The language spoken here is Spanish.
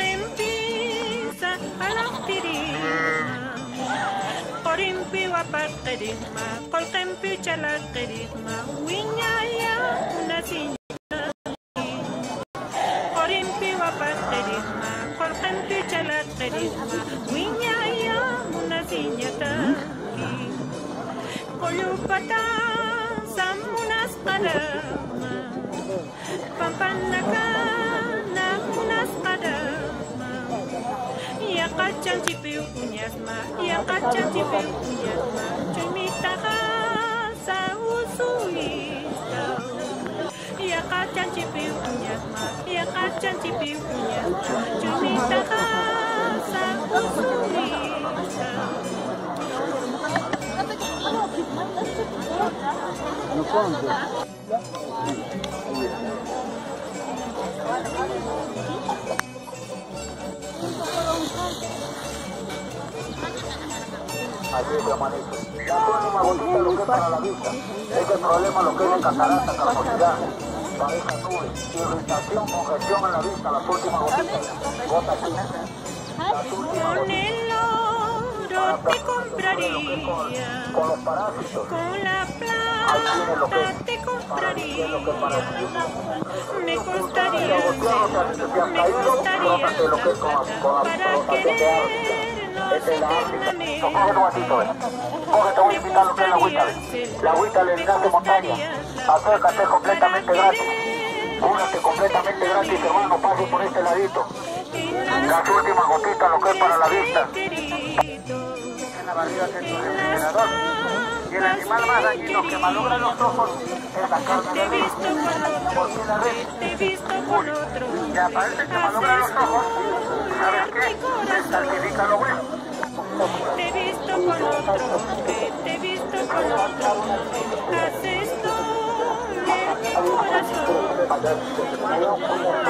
Pisa a la tirima, Orimpi wapatirima, Coltempi chalatirima, Wiñaya una siña. Orimpi wapatirima, Coltempi chalatirima, Wiñaya una siña. Colupata samunas palama, Pampanacana unas palama. Ya kacang cipiu punyasma, ya kacang cipiu punyasma. Cumitaha sausuista. Ya kacang cipiu punyasma, ya kacang cipiu punyasma. Cumitaha sausuista. No cuánto. Así es, hermanito. La última gotita lo que es para la vista. Ese problema lo que es de catarata, calvosidad, pareja nube, irritación, congestión en la vista, las últimas gotitas. Gota aquí. Con el oro te compraría, con los parásitos. con la plata te compraría. Me costaría para querernos eternamente. Coge tu vasito, coge, te voy a invitar lo que es la agüita. La agüita de Linaje Montaña. Acércate completamente gratis. Únate completamente gratis, hermano, pase por este ladito. Las últimas gotitas, lo que es para la vista. En la barriga es el refrigerador. Y el animal más dañino que malogra los ojos es la carne de res. Porque la res, ya parece que malogra los ojos. ¿Sabes qué? Descalcifica lo bueno. Te he visto con otro, te he visto con otro. Haces doler mi corazón.